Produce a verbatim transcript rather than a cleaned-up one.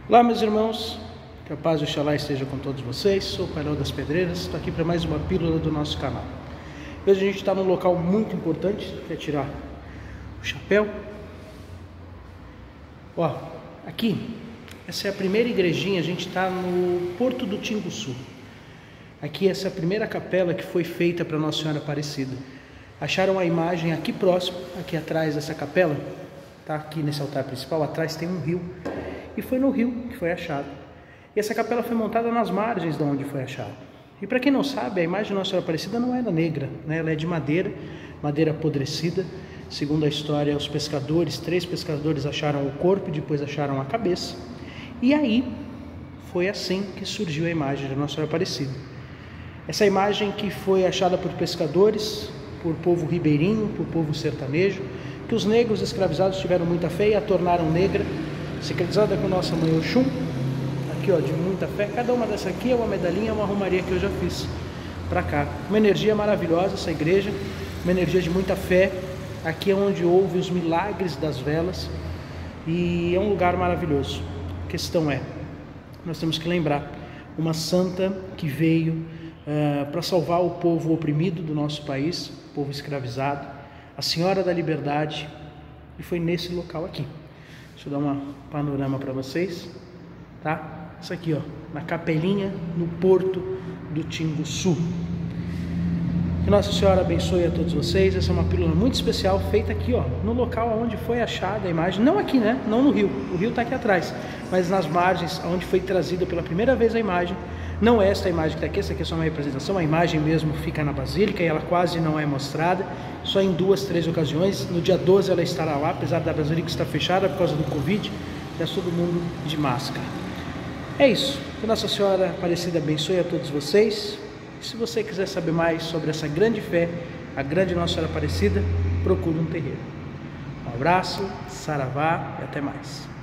Olá, meus irmãos, que a paz e o Oxalá esteja com todos vocês. Sou o Painel das Pedreiras, estou aqui para mais uma pílula do nosso canal. Hoje a gente está num local muito importante, que é tirar o chapéu. Ó, aqui, essa é a primeira igrejinha, a gente está no Porto do Tinguçu. Aqui essa é a primeira capela que foi feita para Nossa Senhora Aparecida. Acharam a imagem aqui próximo, aqui atrás dessa capela, tá? Aqui nesse altar principal, atrás tem um rio. E foi no rio que foi achado. E essa capela foi montada nas margens de onde foi achado. E para quem não sabe, a imagem de Nossa Senhora Aparecida não era negra, né? Ela é de madeira, madeira apodrecida. Segundo a história, os pescadores, três pescadores acharam o corpo e depois acharam a cabeça. E aí foi assim que surgiu a imagem de Nossa Senhora Aparecida. Essa imagem que foi achada por pescadores, por povo ribeirinho, por povo sertanejo, que os negros escravizados tiveram muita fé e a tornaram negra, secretizada com nossa mãe Oxum, aqui ó, de muita fé. Cada uma dessa aqui é uma medalhinha, uma romaria que eu já fiz para cá. Uma energia maravilhosa essa igreja, uma energia de muita fé. Aqui é onde houve os milagres das velas e é um lugar maravilhoso. A questão é, nós temos que lembrar, uma santa que veio uh, para salvar o povo oprimido do nosso país, o povo escravizado, a Senhora da Liberdade, e foi nesse local aqui. Deixa eu dar um panorama para vocês, tá? Isso aqui, ó, na capelinha, no Porto do Tinguçu. Que Nossa Senhora abençoe a todos vocês. Essa é uma pílula muito especial, feita aqui, ó, no local onde foi achada a imagem. Não aqui, né? Não no rio. O rio está aqui atrás, mas nas margens, onde foi trazida pela primeira vez a imagem. Não é esta imagem que está aqui, essa aqui é só uma representação. A imagem mesmo fica na Basílica e ela quase não é mostrada, só em duas, três ocasiões. No dia doze ela estará lá, apesar da Basílica estar fechada por causa do Covid, e é todo mundo de máscara. É isso. Que Nossa Senhora Aparecida abençoe a todos vocês. E se você quiser saber mais sobre essa grande fé, a grande Nossa Senhora Aparecida, procure um terreiro. Um abraço, saravá e até mais.